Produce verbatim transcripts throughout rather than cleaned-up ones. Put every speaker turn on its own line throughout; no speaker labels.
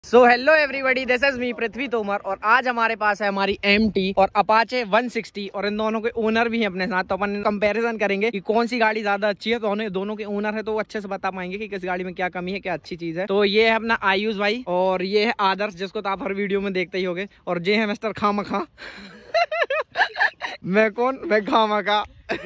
So hello everybody, this is me Prithvi Tomar और आज हमारे पास है हमारी एम टी और अपाचे वन सिक्सटी और इन दोनों के ओनर भी हैं अपने साथ। तो अपन कंपैरिजन करेंगे कि कौन सी गाड़ी ज्यादा अच्छी है। तो उन्हें दोनों के ओनर है तो वो अच्छे से बता पाएंगे कि किस गाड़ी में क्या कमी है, क्या अच्छी चीज है। तो ये है अपना आयुष भाई और ये है आदर्श, जिसको तो आप हर वीडियो में देखते ही होंगे। और ये है मिस्टर खामखा मैं कौन मैं खामखा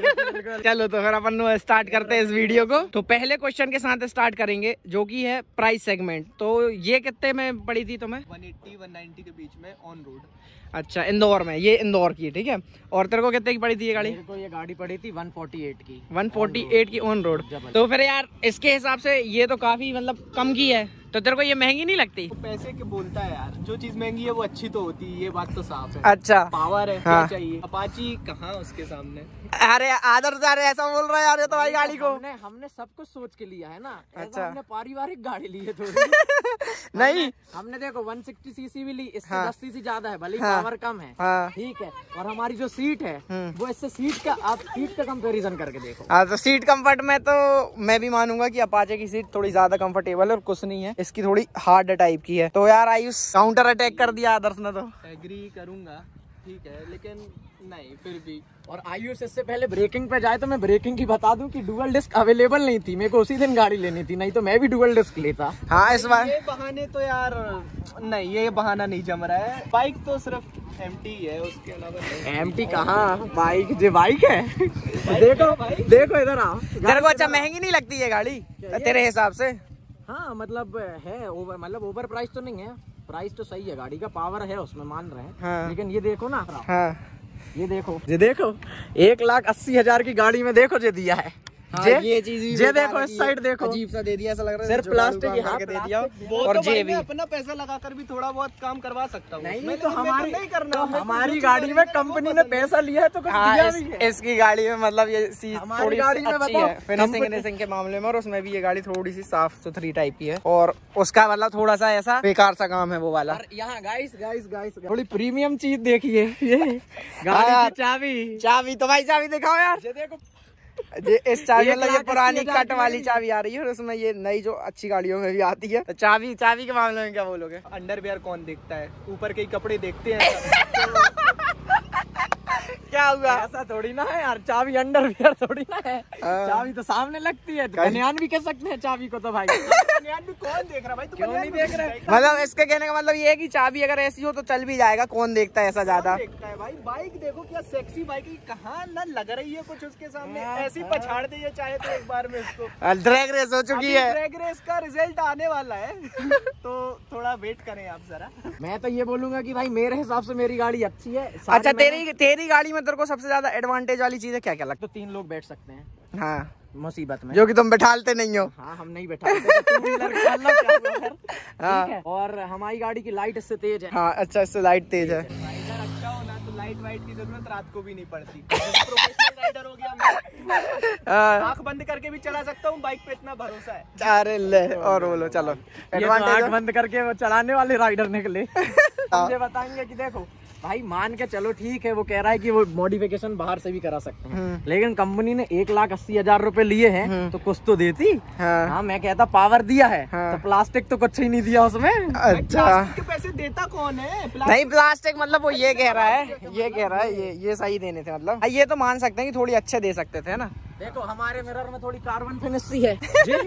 चलो तो फिर अपन स्टार्ट करते हैं इस वीडियो को। तो पहले क्वेश्चन के साथ स्टार्ट करेंगे जो कि है प्राइस सेगमेंट। तो ये कितने में पड़ी थी तुम्हें?
वन एटी वन नाइंटी के बीच में ऑन रोड।
अच्छा, इंदौर में, ये इंदौर की, ठीक है। और तेरे को कितने की पड़ी थी ये गाड़ी?
मेरे को ये गाड़ी पड़ी थी वन फोर्टी एट की
वन फोर्टी एट की ऑन रोड। तो फिर यार इसके हिसाब से ये तो काफी मतलब कम की है, तो तेरे को ये महंगी नहीं लगती?
तो पैसे के बोलता है यार, जो चीज महंगी है वो अच्छी तो होती है, ये बात तो साफ है।
अच्छा,
पावर है,
हाँ।
क्या चाहिए? अपाची कहाँ उसके सामने।
अरे आदर्श यार ऐसा बोल रहा है यार, ये तो भाई गाड़ी को
हमने हमने सब कुछ सोच के लिया है ना।
अच्छा,
हमने पारिवारिक गाड़ी ली है थोड़ी
नहीं
हमने, हमने देखो वन सिक्सटी सीसी भी ली, इससे
हाँ।
दस सीसी ज्यादा है, भले
हाँ।
पावर कम है,
हाँ।
ठीक है। और हमारी जो सीट है वो इससे सीट का, आप सीट का कंपैरिजन करके देखो।
हाँ, तो सीट कंफर्ट में तो मैं भी मानूंगा कि अपाचे की सीट थोड़ी ज्यादा कंफर्टेबल है और कुछ नहीं है, इसकी थोड़ी हार्ड टाइप की है। तो यार आयुष काउंटर अटैक कर दिया आदर्श ने। तो
एग्री करूंगा, ठीक है, लेकिन नहीं फिर भी। और आयुष इससे पहले ब्रेकिंग पे जाए तो मैं ब्रेकिंग की बता दूं कि डुअल डिस्क अवेलेबल नहीं थी, मेरे को उसी दिन गाड़ी लेनी थी, नहीं तो मैं भी डुअल डिस्क लेता।
हाँ, इस बार
ये बहाने तो यार नहीं, ये बहाना नहीं जम रहा है। बाइक तो सिर्फ एमटी है, उसके अलावा एमटी कहाँ, बाइक जो बाइक है देखो देखो इधर आओ।
तेरे को अच्छा महंगी नहीं लगती है गाड़ी तेरे हिसाब से?
हाँ मतलब है ओवर, मतलब ओवर प्राइस तो नहीं है, प्राइस तो सही है, गाड़ी का पावर है उसमें, मान रहे हैं।
हाँ।
लेकिन ये देखो ना,
हाँ,
ये देखो ये देखो एक लाख अस्सी हजार की गाड़ी में देखो जो दिया है।
हाँ, ये चीज
ये देखो, इस साइड देखो,
अजीब सा दे दिया, ऐसा लग रहा है
सिर्फ प्लास्टिक ही
हाँ, दे दिया।
वो
और
तो
ये भी
अपना पैसा लगाकर भी थोड़ा बहुत काम करवा सकता हूँ। नहीं
तो
हमारी नहीं करना, तो हमारी गाड़ी में कंपनी ने पैसा लिया है तो कुछ
हाँ,
दिया
इस,
भी है।
इसकी गाड़ी में मतलब ये चीज थोड़ी
गाड़ी में
अच्छी
बताओ,
है फिनिशिंग फिनिशिंग के मामले में, और उसमें भी ये गाड़ी थोड़ी सी साफ सुथरी टाइप की है। और उसका मतलब थोड़ा सा ऐसा बेकार सा काम है वो वाला।
और यहाँ गाइस गाइस गाइस थोड़ी प्रीमियम चीज देखिए, ये गाड़ी की चाबी।
चाबी तो भाई चाबी दिखाओ यार।
ये देखो,
ये इस चाबी मतलब ये पुरानी कट वाली चाबी आ रही है और उसमें ये नई जो अच्छी गाड़ियों में भी आती है। तो चाबी चाबी के मामले में क्या बोलोगे?
अंडरवियर कौन देखता है, ऊपर के कपड़े देखते हैं
क्या हुआ?
ऐसा थोड़ी ना है यार, चाबी अंडरवियर थोड़ी ना है, चाबी तो सामने लगती है। तो बनियान भी कह सकते हैं चाबी को, तो भाई बनियान भी कौन देख रहा भाई, तो क्यों नहीं देख रहा है?
मतलब इसके कहने का मतलब ये है कि चाबी अगर ऐसी हो तो चल भी जाएगा, कौन देखता है ऐसा ज्यादा?
देखता है भाई, बाइक देखो क्या सेक्सी बाइक है, कहाँ ना लग रही है कुछ उसके सामने, ऐसी पछाड़ दे चाहे तो एक बार में इसको।
ड्रैग रेस हो चुकी है,
ड्रैग रेस का रिजल्ट आने वाला है तो थोड़ा वेट करें आप जरा। मैं तो ये बोलूंगा कि भाई मेरे हिसाब से मेरी गाड़ी अच्छी है।
अच्छा, तेरी तेरी गाड़ी में तेरे को सबसे ज्यादा एडवांटेज वाली चीज है क्या क्या लगता
तो तीन लोग बैठ सकते हैं,
हाँ,
मुसीबत में,
जो कि तुम बैठालते नहीं हो।
हाँ हम नहीं बैठाते, टू व्हीलर का अल्लाह क्या हुआ, ठीक है। और हमारी गाड़ी की लाइट इससे तेज है।
हाँ, अच्छा, इससे लाइट तेज है।
राइडर अच्छा हो ना तो लाइट वाइट की जरूरत रात को भी नहीं पड़ती। प्रोफेशनल राइडर हो गया मैं, आँख बंद करके भी चला सकता हूँ, बाइक पे इतना भरोसा है।
अरे ले, और बोलो चलो।
एडवांटेज आँख बंद करके वो चलाने वाले राइडर निकले मुझे बताएंगे कि देखो भाई, मान के चलो ठीक है, वो कह रहा है कि वो मॉडिफिकेशन बाहर से भी करा सकते हैं, लेकिन कंपनी ने एक लाख अस्सी हजार रूपए लिए हैं तो कुछ तो देती। हाँ, हाँ मैं कहता पावर दिया है, हाँ। तो प्लास्टिक तो कुछ ही नहीं दिया उसमें। अच्छा, के पैसे देता कौन है?
नहीं, प्लास्टिक मतलब वो ये कह रहा है, ये कह रहा है ये ये सही देने थे, मतलब ये तो मान सकते हैं कि थोड़ी अच्छे दे सकते थे ना।
देखो हमारे मिरर में थोड़ी कार्बन फिनिश सी है जी,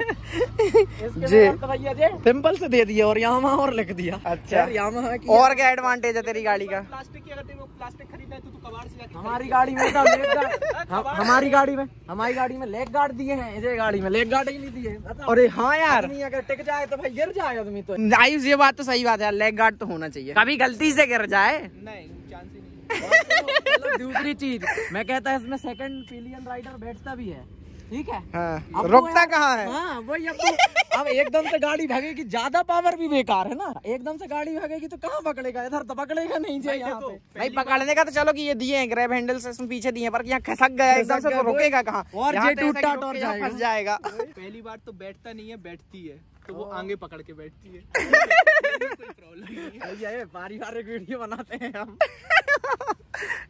जी
तो भैया जी सिंपल से दे दिया और यामाहा और लिख दिया।
अच्छा,
यामाहा की
और क्या एडवांटेज है तेरी गाड़ी का?
प्लास्टिक की, अगर तेरे को प्लास्टिक खरीदना है तो तू कबाड़ से जाके, हमारी गाड़ी में तो लेग गार्ड, हमारी गाड़ी में हमारी गाड़ी में लेग गार्ड दिए हैं, ये गाड़ी में लेग गार्ड ही नहीं दिए।
अरे हाँ यार,
आदमी अगर टिक जाए तो भाई गिर जाए आदमी तो।
आयुष ये बात तो सही बात है, लेग गार्ड तो होना चाहिए, कभी गलती से गिर जाए
नहीं, चांस ही नहीं। दूसरी चीज मैं कहता है, इसमें सेकंड पिलियन राइडर बैठता भी है, ठीक है।
हाँ, रुकता कहाँ है?
हाँ वही, अब अब एकदम से गाड़ी भागेगी, ज्यादा पावर भी बेकार है ना, एकदम से गाड़ी भागेगी तो कहाँ पकड़ेगा, इधर तो पकड़ेगा नहीं चाहिए यहाँ पे।
भाई पकड़ने का तो चलो कि ये दिए हैं, ग्रैब हैंडल्स इसमें पीछे दिए हैं, पर यहाँ खसक गया एकदम से, तो रुकेगा कहाँ?
और ये टूटा टूट
फंस जाएगा।
पहली बार तो बैठता नहीं है, बैठती है तो वो आगे पकड़ के बैठती है। कोई प्रॉब्लम नहीं है, पारिवारिक वीडियो बनाते हैं हम।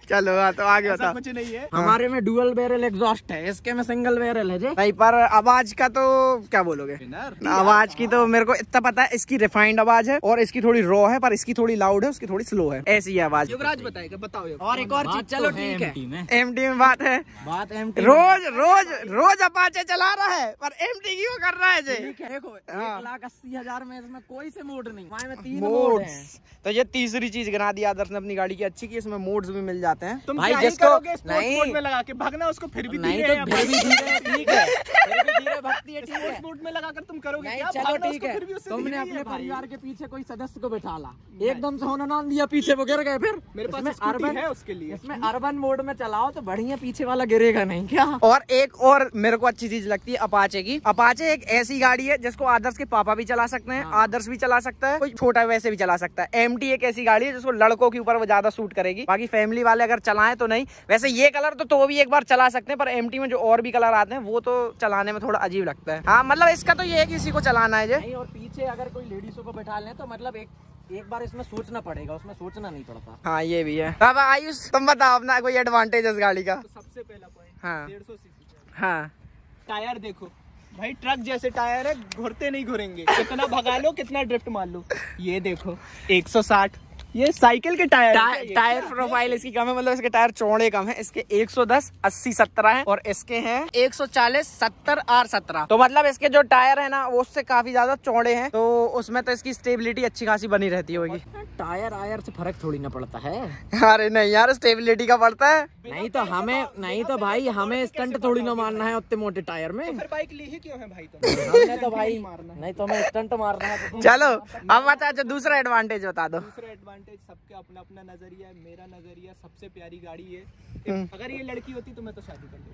चलो हाँ, तो आगे बता।
कुछ नहीं है हमारे में, डुअल बैरल एग्जॉस्ट है, इसके में सिंगल बैरल है जी।
नहीं, पर आवाज का तो क्या बोलोगे? आवाज की तो मेरे को इतना पता है, इसकी रिफाइंड आवाज है और इसकी थोड़ी रॉ है, पर इसकी थोड़ी लाउड है, उसकी थोड़ी स्लो है, ऐसी है आवाज।
युवराज बताएगा, बताओ।
और एक और चीज, चलो ठीक है,
एमटी
एमटी में बात है,
बात एमटी
रोज रोज रोज अपाचे चला रहा है, पर एमटी क्यों कर रहा है जी?
देखो, एक लाख अस्सी हजार में इसमें कोई से मोड नहीं, में तीन
मोड हैं। तो ये तीसरी चीज गिना दी आदर्श ने अपनी गाड़ी की अच्छी, की इसमें मोड्स भी मिल जाते हैं।
तुम
भाई
क्या
जिसको
नहीं मोड में लगा के भागना, उसको फिर भी
नहीं, तो फिर भी धीरे ठीक है, फिर भी धीरे भगती है, ठीक है।
मोड में लगाकर तुम करोगे
नहीं,
क्या?
चलो ठीक है,
तुमने अपने परिवार के पीछे कोई सदस्य को बैठा ला, एकदम से होना ना दिया, पीछे वो गिर गए। फिर मेरे पास अर्बन है उसके लिए, इसमें अर्बन मोड में चलाओ तो बढ़िया, पीछे वाला गिरेगा नहीं क्या?
और एक और मेरे को अच्छी चीज लगती है अपाचे की, अपाचे एक ऐसी गाड़ी है जिसको आदर्श के पापा भी चला सकते हैं, हाँ। आदर्श भी चला सकता है, कोई छोटा वैसे भी चला सकता है। एमटी एक ऐसी गाड़ी है जिसको लड़कों के ऊपर वो ज्यादा सूट करेगी, बाकी फैमिली वाले अगर चलाएं तो नहीं। वैसे ये कलर तो, तो भी एक बार चला सकते हैं, पर एमटी में जो और भी कलर आते हैं वो तो चलाने में थोड़ा अजीब लगता है। हाँ, मतलब इसका तो ये है किसी को चलाना है जी।
और पीछे अगर कोई लेडीजों को बैठा लें तो मतलब एक एक बार इसमें सोचना पड़ेगा, उसमें सोचना नहीं पड़ता।
हाँ, ये भी है। अब आयुष तुम बताओ अपना कोई एडवांटेज इस गाड़ी का।
तो सबसे पहला पॉइंट,
हाँ,
डेढ़ सौ सीसी।
हाँ,
टायर देखो भाई, ट्रक जैसे टायर है, घुरते नहीं घुरेंगे, कितना भगा लो, कितना ड्रिफ्ट मार लो। ये देखो एक सौ साठ, ये साइकिल के टायर
टायर टायर प्रोफाइल इसकी कम है, मतलब इसके टायर चौड़े कम है, इसके एक सौ दस, अस्सी, सत्रह है, और इसके हैं एक सौ चालीस, सत्तर, आर सत्रह। तो मतलब इसके जो टायर है ना वो उससे काफी ज्यादा चौड़े हैं, तो उसमें तो इसकी स्टेबिलिटी अच्छी खासी बनी रहती होगी।
टायर आयर से फर्क थोड़ी ना पड़ता है।
अरे नहीं यार, स्टेबिलिटी का पड़ता है।
नहीं तो हमें नहीं तो भाई हमें स्टंट थोड़ी ना मारना है उतने मोटे टायर में। तो फिर बाइक ली ही क्यों है भाई? तो हमने तो भाई नहीं तो हमें स्टंट मारना है।
चलो अब बता, अच्छा दूसरा एडवांटेज बता दो।
दूसरा एडवांटेज, सबके अपना अपना नजरिया है, मेरा नजरिया सबसे प्यारी गाड़ी है। अगर ये लड़की होती तो मैं तो शादी कर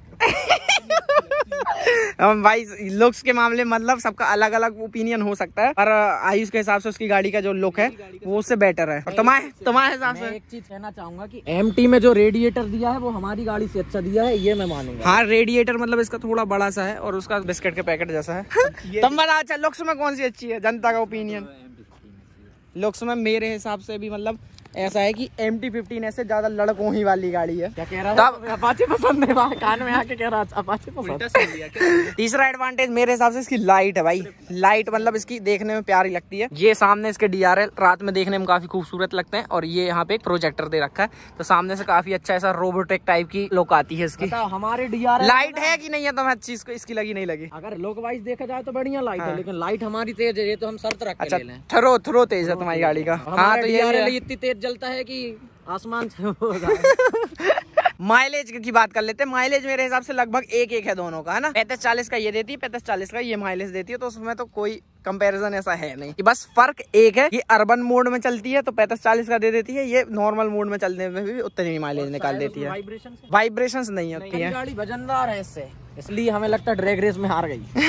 लेता।
हम भाई लुक्स के मामले मतलब सबका अलग अलग ओपिनियन हो सकता है, पर आयुष के हिसाब से उसकी गाड़ी का जो लुक है वो उससे बेटर है। और तुम्हारे तुम्हारे हिसाब से?
एक चीज कहना चाहूंगा कि एमटी में जो रेडिएटर दिया है वो हमारी गाड़ी से अच्छा दिया है, ये मैं मानूंगा।
हाँ, रेडिएटर मतलब इसका थोड़ा बड़ा सा है और उसका बिस्किट के पैकेट जैसा है। तुम बता, अच्छा लुक्स में कौन सी अच्छी है, जनता का ओपिनियन? लुक्स में मेरे हिसाब से भी मतलब ऐसा है कि एम टी फिफ्टीन ऐसे ज्यादा लड़कों ही वाली गाड़ी है।
क्या कह रहा है? अपाचे पसंद है, कान में आके कह रहा है अपाचे पसंद।
तीसरा एडवांटेज मेरे हिसाब से इसकी लाइट है भाई, लाइट मतलब इसकी देखने में प्यारी लगती है। ये सामने इसके डी आर एल रात में देखने में काफी खूबसूरत लगते हैं, और ये यहाँ पे एक प्रोजेक्टर दे रखा है, तो सामने से काफी अच्छा ऐसा रोबोटिक टाइप की लुक आती है इसकी।
हमारे डी आर एल
लाइट है कि नहीं है तो अच्छी इसकी लगी नहीं लगी?
अगर लुक वाइज देखा जाए तो बढ़िया लाइट है, लेकिन लाइट हमारी तेज है, ये तो हम शर्त रख के ले लें।
थ्रो थ्रो तेज है तुम्हारी गाड़ी का। हाँ, तो ये
इतनी तेज जलता है कि आसमान से
माइलेज की बात कर लेते हैं। माइलेज मेरे हिसाब से लगभग एक एक है दोनों का, है ना। पैंतीस चालीस का ये देती है, पैंतीस चालीस का ये माइलेज देती है, तो उसमें तो कोई कंपैरिजन ऐसा है नहीं, कि बस फर्क एक है कि अर्बन मोड में चलती है तो पैंतीस चालीस का दे देती है, ये नॉर्मल मोड में चलने में भी उतनी ही माइलेज निकाल देती है। वाइब्रेशंस नहीं होती है।
गाड़ी वजनदार है इससे, इसलिए हमें लगता है ड्रैग रेस में हार गई।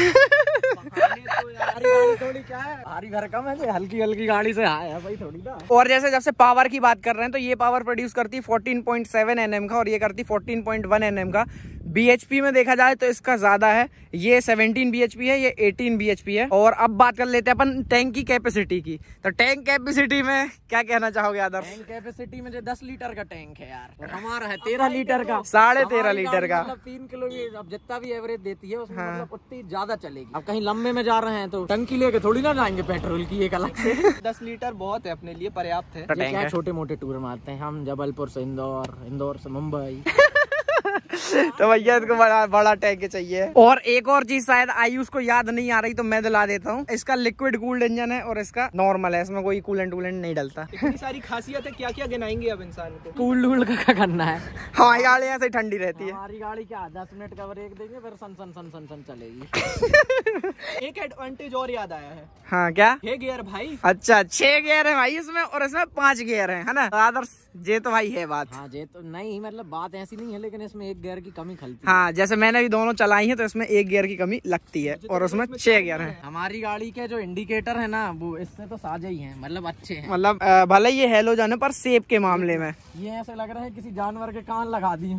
थोड़ी क्या है, भारी भरकम है, हल्की हल्की गाड़ी से है भाई थोड़ी ना।
और जैसे जब से पावर की बात कर रहे हैं तो ये पावर प्रोड्यूस करती है fourteen point seven N M का, और ये करती है fourteen point one N M का। बीएचपी में देखा जाए तो इसका ज्यादा है, ये सेवनटीन बीएचपी है, ये एटीन बीएचपी है। और अब बात कर लेते हैं अपन टैंक की कैपेसिटी की, तो टैंक कैपेसिटी में क्या कहना चाहोगे आदर्श?
टैंक कैपेसिटी में जो दस लीटर का टैंक है यार, और हमारा है तेरह लीटर का,
साढ़े तेरह लीटर का,
मतलब तीन किलो अब जितना भी एवरेज देती है उसमें मतलब उतनी ज्यादा चलेगी। अब कहीं लंबे में जा रहे हैं तो टंकी लेके थोड़ी ना जाएंगे पेट्रोल की एक अलग से। दस लीटर बहुत है अपने लिए, पर्याप्त है। ये क्या छोटे मोटे टूर मारते हैं हम, जबलपुर से इंदौर, इंदौर से मुंबई।
तो भैया इसको बड़ा बड़ा टैंक चाहिए। और एक और चीज शायद आयुष को याद नहीं आ रही तो मैं दिला देता हूँ, इसका लिक्विड कूल्ड इंजन है और इसका नॉर्मल है, इसमें कोई कूलेंट वूलेंट नहीं डलता।
इतनी सारी खासियत है, क्या क्या गिनाएंगे अब इंसान को? कूल वूल का क्या करना है?
हमारी गाड़ी ऐसे ठंडी रहती है।
हमारी गाड़ी क्या दस मिनट का ब्रेक देंगे फिर सन सन सन सन सन चलेगी। एक एडवांटेज और याद आया है।
हाँ, क्या?
छह गियर भाई।
अच्छा, छह गियर है भाई इसमें, और इसमें पांच गियर है, है ना आदर्श? ये तो भाई है बात।
हाँ, ये तो नहीं, मतलब बात ऐसी नहीं है, लेकिन इसमें एक गियर की कमी खलती है।
हाँ, जैसे मैंने भी दोनों चलाई है तो इसमें एक गियर की कमी लगती है, और उसमें छह गियर है।
हमारी गाड़ी के जो इंडिकेटर है ना वो इससे तो साझा ही है, मतलब अच्छे हैं।
मतलब भले ये हेलोजन है पर सेफ के मामले में
ये ऐसे लग रहा है किसी जानवर के कान लगा दिए।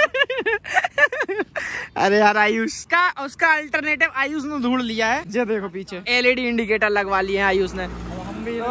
अरे यार आयुष का, उसका अल्टरनेटिव आयुष ने ढूंढ लिया है। जो देखो पीछे एलईडी इंडिकेटर लगवा लिए हैं आयुष ने।
हम भी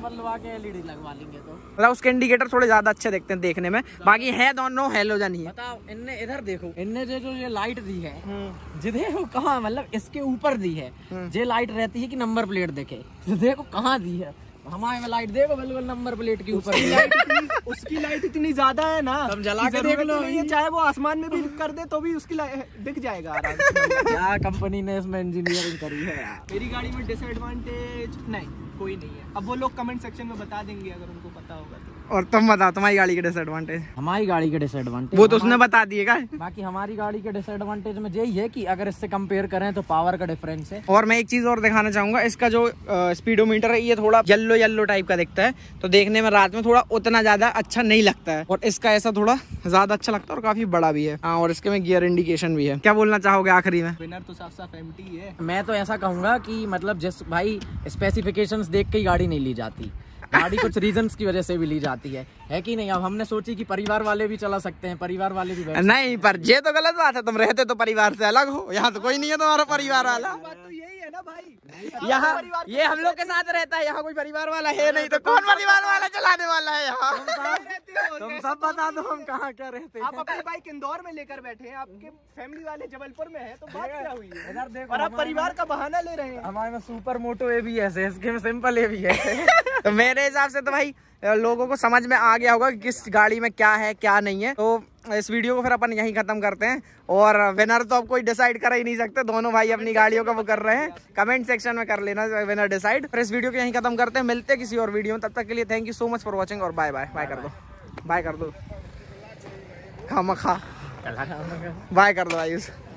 बदलवा के एलईडी लगवा लेंगे तो
मतलब उसके इंडिकेटर थोड़े ज्यादा अच्छे दिखते हैं देखने में, बाकी है दोनों हेलोजन ही है।
बताओ इनने इधर देखो, इनने जो जो ये लाइट दी है जो देखो कहाँ, मतलब इसके ऊपर दी है, ये लाइट रहती है कि नंबर प्लेट देखे, देखो कहाँ दी है। हमारे में लाइट देखो बिल्कुल नंबर प्लेट के ऊपर लाइट उसकी लाइट इतनी ज्यादा है ना, हम जला के देख लो, ये चाहे वो आसमान में भी कर दे तो भी उसकी दिख जाएगा आराम से। क्या कंपनी ने इसमें इंजीनियरिंग करी है यार।
मेरी गाड़ी में डिसएडवांटेज नहीं कोई नहीं है, अब वो लोग कमेंट सेक्शन में बता देंगे अगर उनको पता होगा तो।
और तुम बताओ तुम्हारी गाड़ी के डिसएडवांटेज।
हमारी गाड़ी के डिसएडवांटेज
वो तो उसने बता दिएगा।
बाकी हमारी गाड़ी के डिसएडवांटेज में यही है कि अगर इससे कंपेयर करें तो पावर का डिफरेंस है।
और मैं एक चीज और दिखाना चाहूंगा, इसका जो स्पीडोमीटर है ये थोड़ा येलो येलो टाइप का दिखता है, तो देखने में रात में थोड़ा उतना ज्यादा अच्छा नहीं लगता है, और इसका ऐसा थोड़ा ज्यादा अच्छा लगता है और काफी बड़ा भी है। हाँ, और इसके में गियर इंडिकेशन भी है। क्या बोलना चाहोगे आखिरी में?
विनर तो साफ साफ एमटी है।
मैं तो ऐसा कहूंगा कि मतलब जिस भाई स्पेसिफिकेशंस देख के ही गाड़ी नहीं ली जाती, गाड़ी कुछ रीजंस की वजह से भी ली जाती है, है कि नहीं। अब हमने सोची कि परिवार वाले भी चला सकते हैं, परिवार वाले भी
नहीं, पर ये तो गलत बात है, तुम रहते तो परिवार से अलग हो, यहाँ तो कोई नहीं है तुम्हारा परिवार वाला।
बात तो यही है ना भाई,
यहाँ ये हम लोग के साथ रहता है, यहाँ कोई परिवार वाला है नहीं, तो कौन परिवार वाला चलाने वाला है यहाँ?
तुम सब बता दो हम कहाँ क्या रहते हैं।
आप अपनी बाइक इंदौर में लेकर बैठे हैं, आपके फैमिली वाले जबलपुर में है, तो बात क्या हुई है?
इधर देखो,
और आप परिवार का बहाना ले रहे हैं।
हमारे में super moto A B S है, इसके में सिंपल ए बी एस है।
तो मेरे हिसाब से तो भाई लोगों को समझ में आ गया होगा कि किस गाड़ी में क्या है क्या नहीं है। तो इस वीडियो को फिर अपन यहीं खत्म करते हैं, और विनर तो अब कोई डिसाइड कर ही नहीं सकते, दोनों भाई अपनी गाड़ियों का वो कर रहे हैं। कमेंट सेक्शन में कर लेना विनर डिसाइड। फिर इस वीडियो को यहीं खत्म करते हैं, मिलते हैं किसी और वीडियो में, तब तक के लिए thank you so much for watching, और बाय बाय। बाय कर दो, बाय कर दो, खा मखा बाय कर दो भाई।